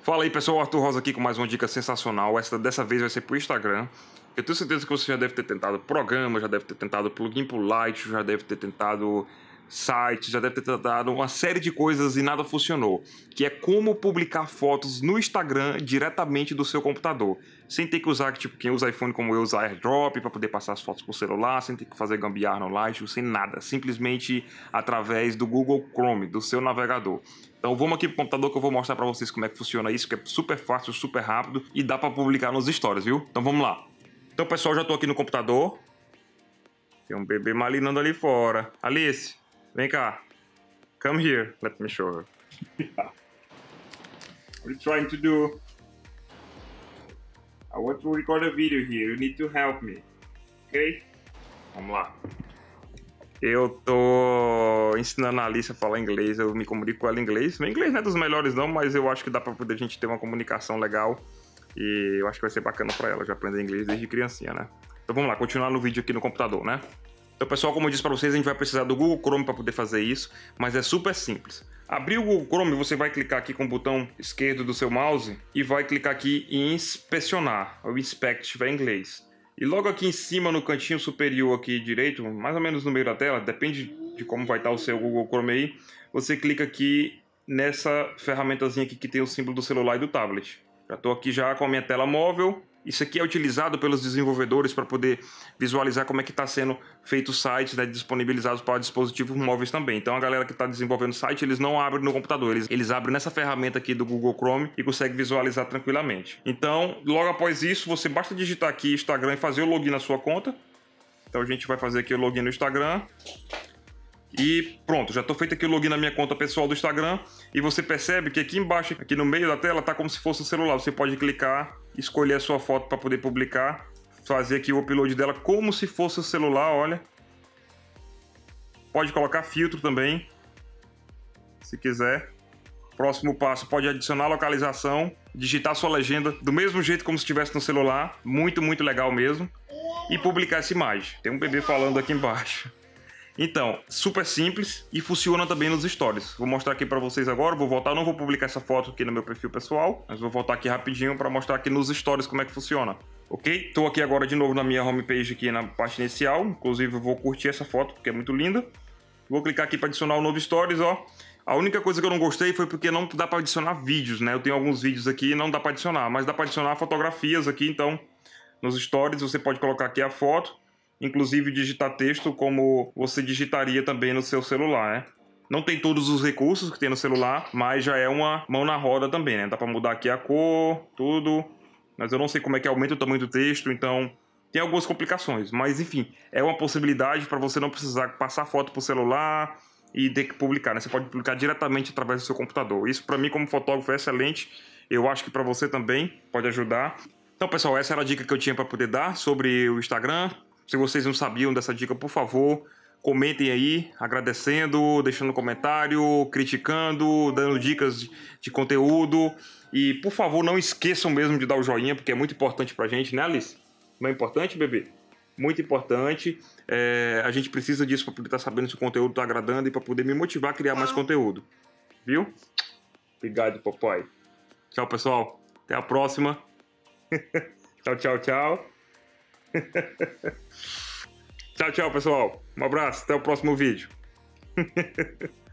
Fala aí pessoal, Arthur Rosa aqui com mais uma dica sensacional. Dessa vez vai ser pro Instagram. Eu tenho certeza que você já deve ter tentado programa, já deve ter tentado plugin pro Light, já deve ter tentado site, já deve ter tentado uma série de coisas e nada funcionou. Que é como publicar fotos no Instagram diretamente do seu computador. Sem ter que usar, tipo, quem usa iPhone como eu, usar AirDrop para poder passar as fotos por celular, sem ter que fazer gambiarra no Light, sem nada. Simplesmente através do Google Chrome, do seu navegador. Então vamos aqui pro computador que eu vou mostrar para vocês como é que funciona isso, que é super fácil, super rápido e dá para publicar nos stories, viu? Então vamos lá. Então pessoal, já tô aqui no computador. Tem um bebê malinando ali fora. Alice, vem cá. Come here, let me show her. What are you trying to do? I want to record a video here, you need to help me. Ok? Vamos lá. Eu tô ensinando a Alice a falar inglês, eu me comunico com ela em inglês. Meu inglês não é dos melhores não, mas eu acho que dá pra poder a gente ter uma comunicação legal. E eu acho que vai ser bacana pra ela, já aprender inglês desde criancinha, né? Então vamos lá, continuar no vídeo aqui no computador, né? Então pessoal, como eu disse pra vocês, a gente vai precisar do Google Chrome pra poder fazer isso, mas é super simples. Abrir o Google Chrome, você vai clicar aqui com o botão esquerdo do seu mouse e vai clicar aqui em inspecionar, ou inspect, se tiver em inglês. E logo aqui em cima, no cantinho superior aqui direito, mais ou menos no meio da tela, depende de como vai estar o seu Google Chrome aí, você clica aqui nessa ferramentazinha aqui que tem o símbolo do celular e do tablet. Já estou aqui já com a minha tela móvel. Isso aqui é utilizado pelos desenvolvedores para poder visualizar como é que está sendo feito os sites, né, disponibilizados para dispositivos móveis também. Então a galera que está desenvolvendo site, eles não abrem no computador, eles abrem nessa ferramenta aqui do Google Chrome e conseguem visualizar tranquilamente. Então, logo após isso, você basta digitar aqui Instagram e fazer o login na sua conta. Então a gente vai fazer aqui o login no Instagram. E pronto, já estou feito aqui o login na minha conta pessoal do Instagram. E você percebe que aqui embaixo, aqui no meio da tela, tá como se fosse um celular. Você pode clicar, escolher a sua foto para poder publicar, fazer aqui o upload dela como se fosse o celular, olha. Pode colocar filtro também, se quiser. Próximo passo, pode adicionar localização, digitar sua legenda do mesmo jeito como se estivesse no celular. Muito, muito legal mesmo. E publicar essa imagem. Tem um bebê falando aqui embaixo. Então, super simples e funciona também nos stories. Vou mostrar aqui para vocês agora, vou voltar, não vou publicar essa foto aqui no meu perfil pessoal, mas vou voltar aqui rapidinho para mostrar aqui nos stories como é que funciona. Ok? Estou aqui agora de novo na minha homepage aqui na parte inicial, inclusive eu vou curtir essa foto porque é muito linda. Vou clicar aqui para adicionar o novo stories, ó. A única coisa que eu não gostei foi porque não dá para adicionar vídeos, né? Eu tenho alguns vídeos aqui e não dá para adicionar, mas dá para adicionar fotografias aqui, então nos stories você pode colocar aqui a foto. Inclusive digitar texto como você digitaria também no seu celular, né? Não tem todos os recursos que tem no celular, mas já é uma mão na roda também, né? Dá para mudar aqui a cor, tudo. Mas eu não sei como é que aumenta o tamanho do texto, então tem algumas complicações. Mas enfim, é uma possibilidade para você não precisar passar foto pro celular e ter que publicar, né? Você pode publicar diretamente através do seu computador. Isso para mim como fotógrafo é excelente. Eu acho que para você também pode ajudar. Então pessoal, essa era a dica que eu tinha para poder dar sobre o Instagram. Se vocês não sabiam dessa dica, por favor, comentem aí, agradecendo, deixando comentário, criticando, dando dicas de conteúdo. E, por favor, não esqueçam mesmo de dar o joinha, porque é muito importante pra gente, né, Alice? Não é importante, bebê? Muito importante. A gente precisa disso para poder estar sabendo se o conteúdo está agradando e para poder me motivar a criar mais conteúdo. Viu? Obrigado, papai. Tchau, pessoal. Até a próxima. Tchau, tchau, tchau. Tchau, tchau, pessoal. Um abraço, até o próximo vídeo.